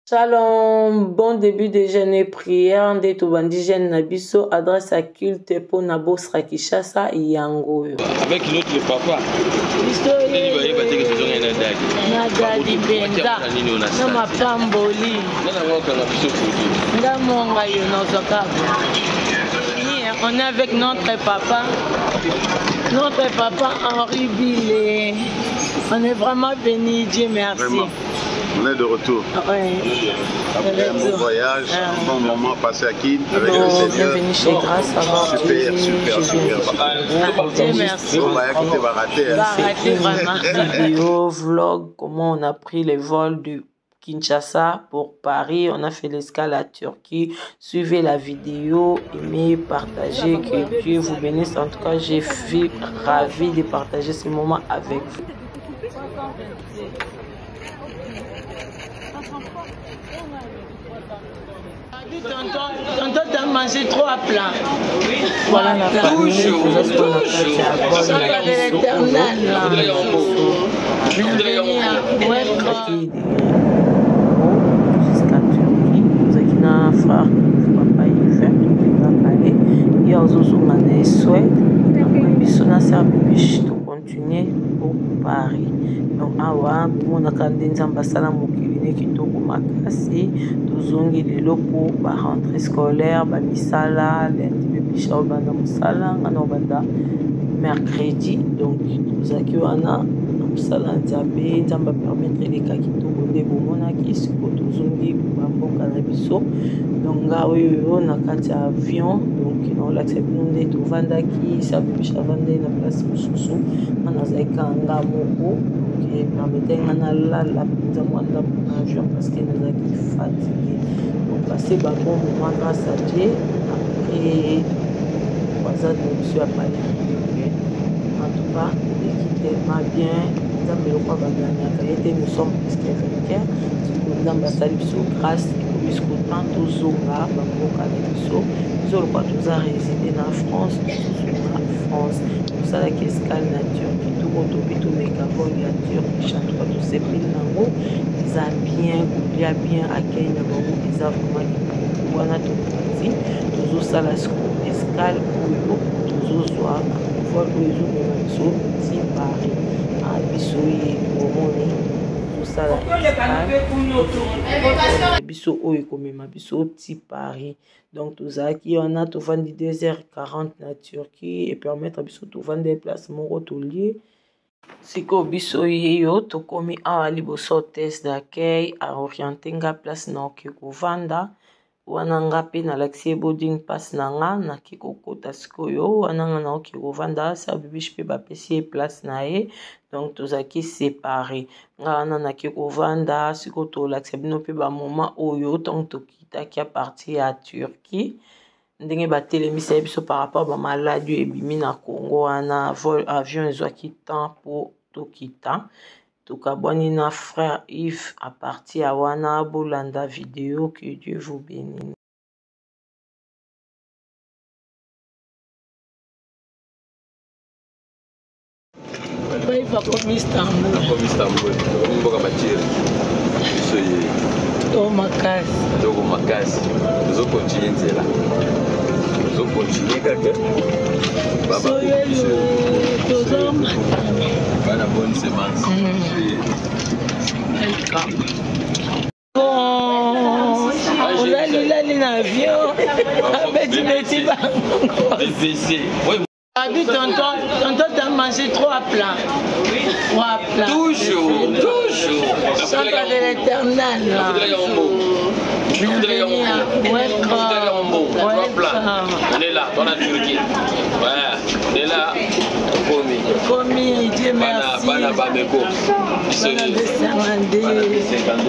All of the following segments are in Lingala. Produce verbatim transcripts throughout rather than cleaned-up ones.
Shalom, bon début de jeûne et prière. Nde tobandi jeûne na biso, adresse à culte po na Bosra Kinshasa yango. Avec l'autre le papa. Biso ye na dadi benza na mapamboli. Ndamonga yo nozokabo. On est avec notre papa, notre papa Henri Billet. On est vraiment bénis, Dieu merci. Vraiment. On est de retour. Oui. Après un bon voyage, ah. un bon moment passé à Kin avec bon, le Seigneur. Bienvenue chez Grâce à Super, super, super. Dieu merci. On va écouter, va rater. Va rater vraiment. Vidéo, vlog, comment on a pris les vols de Kinshasa pour Paris. On a fait l'escale à Turquie. Suivez la vidéo, aimez, partagez. Que Dieu vous bénisse. En tout cas, j'ai fait ravi de partager ce moment avec vous. Tonton, t'as mangé trois plats. Voilà la famille. Toujours, toujours. Ça va de l'éternel. Bienvenue. Jusqu'à Turquie. Vous avez un frère, papa, il fait. Il y a aussi un Suède. Après, il y a un service de continuer pour Paris. Donc, awa, on a quand ambassadeur mokili kitoko makasi, tozongi lelo pour ba rentrée scolaire, ba misala, lundi bisha banda musala, ngana banda mercredi. Donc, tozaki wana musala nzabe, nzamba permettre les cas kitoko nde bomona ki siko tozongi ba mboka na biso. Donc, nga oyo na kati avion, donc on l'accepte nde tovandaki, sa bisha vande na place mususu, mana zaika nga moko. Et permettez à la la pizza mwanda avion parce que nous avons fatigué. Donc passer bah bon moment grâce à Dieu. Après trois ans de monsieur à Paris. En tout cas, l'équipe tellement bien. Nous avons le quoi va gagner. Nous sommes plus qu'avec nous avons passé sur grâce et jusqu'au temps tout zonga bamboka na biso. Nous avons pas tous à résider en France, tous en France. Nous avons la escale nature. Tout mécavol, il y a Turquie, chante pas tous ces pays là-haut. Ils ont bien, il y a bien accueilli là-bas. Ils ont vraiment dit pour pouvoir tout petit. Tous ça la escale pour tous aux soirs. Vol pour les jours de Manso, petit Paris. À Bissoy, au Moni. Tout ça la escale. Bisso o et comme ma bisso petit Paris. Donc tout ça qui on a tout vendu deux heures quarante na Turquie et permettre à bisso tout vendre des places mon rotolier. Siko biso yeyo tokomi awa liboso test d'accueil a orienté nga place na okiko vanda wana nga pe na laxie boarding pass na nga na kiko kota sikoyo wana nga na okiko vanda sa bibish pe bapesi place na ye donc tozaki séparé nga wana na kiko vanda siko to laxie bino pe ba moment oyo donc tokita ki a partir à Turquie. Ndenge batelemisa biso par rapport ba maladie ebimi na Congo wana vol avion ezwaki temps pour tokita tokabwani na frère Yves à partir à wana bolanda vidéo. Que Dieu vous bénisse. Bye va comme Istanbul. Comme Istanbul. Comme Boga Batir. Oh makasi. Donc makasi. Nous allons continuer là. Nous allons continuer kaka. Baba. Bana bonne semence. Welcome. Bon, on a l'île l'avion. Avec du métier. Des W C. Oui. Abi tonton, tonton t'as mangé trois plats. Trois plats. Toujours, toujours. Ça va de l'éternel. Bienvenue. Welcome. Trois plats. On est là, dans la Turquie. Voilà. On est là. Commis. Commis, Dieu merci. Bana Bameko. Bana Bessamandé. Bana Bessamandé.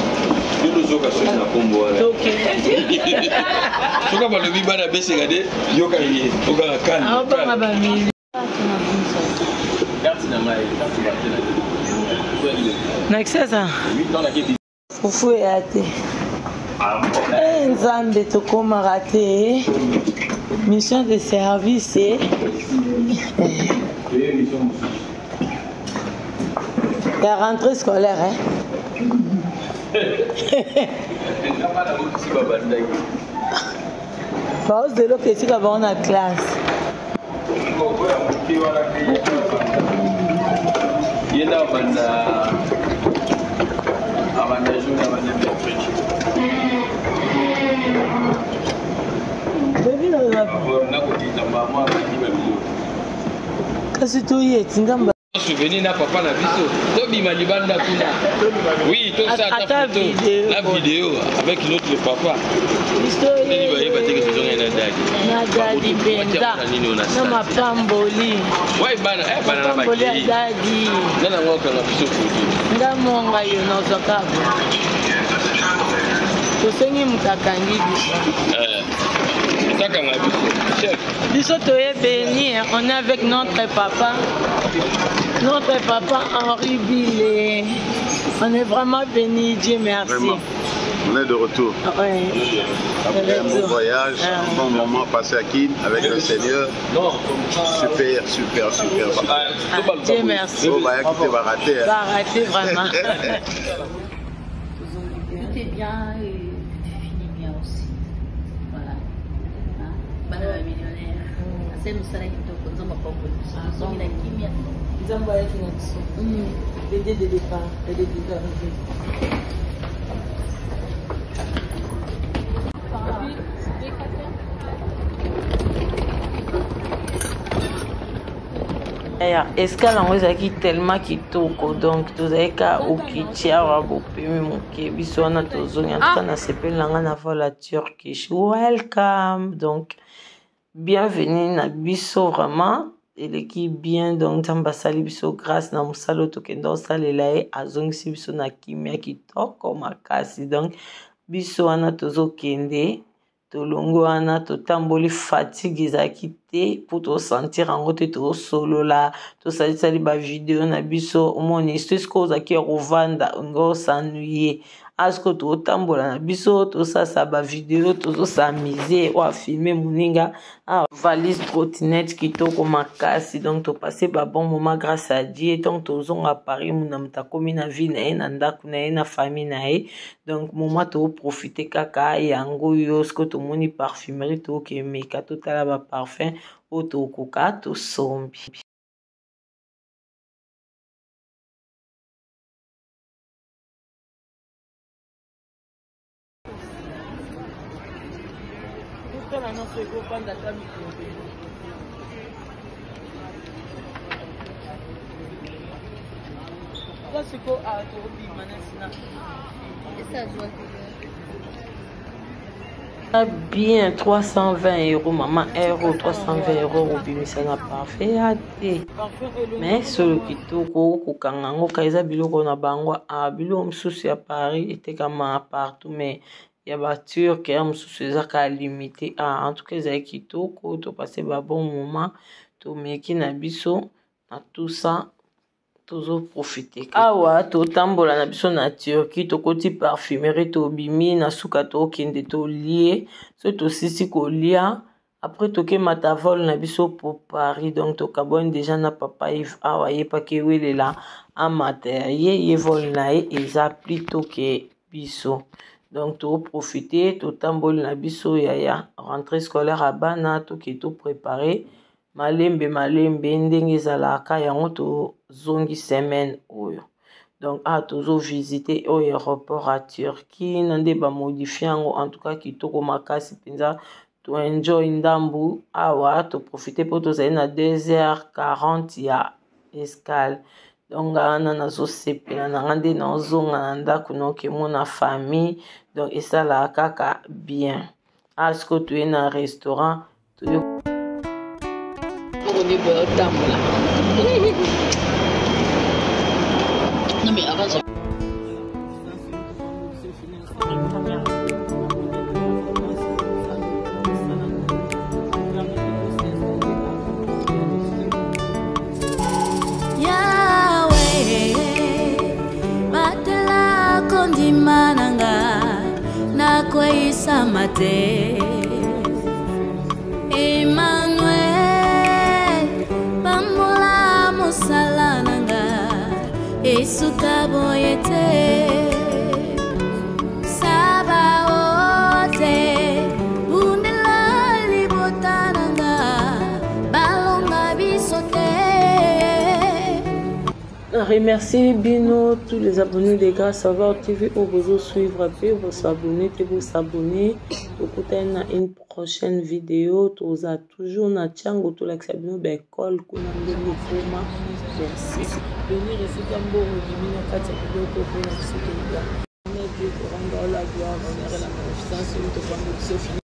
Ok. Soka ba lobi bana besengade yoka ye oka kan. Ah ba ba mi. Carte na mai, carte ba tena. N'accessa. Fufu ya te. Eh nzambe tokoma raté. Mission de service. La rentrée scolaire hein. Bah, c'est là que tu vas avoir la classe. Il y a un kasi to yeti ngamba souvenir na papa na biso to bima libanda kuna oui to ça ta photo la vidéo avec notre papa histoire ni ba yeba teke saison na dadi na dadi benda na mapamboli ouais bana eh bana na mapamboli dadi na ngoka na biso photo ndamonga yo na zakabu to sengi mutakangi biso eh mtakanga biso chef biso to est béni on est avec notre papa notre papa Henri Billet. On est vraiment béni, Dieu merci. Vraiment. On est de retour. Oui. Après un bon voyage, ah. un bon moment passé à Kin avec le Seigneur. Super, super, super, super. Ah, Dieu merci. Oh, bah, écoutez, va rater. Va rater vraiment. Tout est bien et tu finis bien aussi. Voilà. Bana wa millionnaire. Ase musala kitoko nzoma poko. Nzoma la kimia. Nzamba yake na kiso. Mm. Dès le départ, dès le départ. Ya escale yango ezalaki tellement kitoko donc tozalaki ka okiti awa bopemi moke biso wana tozongi antuka nasepeli na nga na vola turkish welcome donc bienvenue na biso vraiment eleki bien donc nzambe asali biso grâce na mosala oyo tokenda osalela ye azongisi biso na kimia kitoko makasi donc biso wana tozokende tolongo wana totamboli fatigue ezalaki te mpo tosentir yango te tosolola tosalisali bavideo na biso omoni soki ozalaki ya kovanda ngo osanuye asko totambola na biso tosasa bavideo tozosamize oyo afilme moninga valise trottinette kitoko makasi donc topase babon moment grâce à Dieu donc tozonga Paris muna moto akomi na vie na ye na ndako na ye na famille na ye donc moment toprofite kaka yango yo siko tomoni parfumerie tokemeka totala baparfum oyo tokoka tosombi. Bien trois cent vingt euros maman euro trois cent vingt euros obimisa na parfait ate mais solo kitoko kokanga ngo kaisa biloko na bango a biloko mosusu ya Paris etekama partout mais ya baturke ya mosusu ezaka limité ah en tout cas ezali kitoko topase ba bon moment tomeki na biso na tout ça tozo profiter awa totambola na biso na Turquie tokoti parfumerie tobimi na suka tokende tolie so tosisi kolia après tokemata vol na biso pour Paris donc tokaboni déjà na papa Yves awa yepaki welela amata ye ye vol na ye eza plutôt que biso donc to profiter totamboli na biso yaya rentrée scolaire à bana toke to préparer malembe malembe ndenge ezalaka yango tozongi semaine oyo donc ah tozo visiter oyo aéroport à Turquie nande ba modifier yango en tout cas kitoko makasi penza to enjoy ndambu awa to profiter po tozali na deux heures quarante ya escale donc ana nazo sepela na ngande nazonga na ndako noke mona famille donc esala kaka bien asko tu es na restaurant tu non mais avant ça Mate Emmanuel Bambola Musala Nanga Esuka Boyete remercie Bino, tous les abonnés de Grâce Savoir T V, où vous suivre, puis vous s'abonner, vous s'abonner. Dans une prochaine vidéo, tous a toujours na tchango, tout l'accès bekol, kunande lukuma. Merci. Venir ici, Gambo, Dimina Katia, Koko, pour la psychologie. On est Dieu pour rendre la gloire, honneur et la magnificence, nous te rendons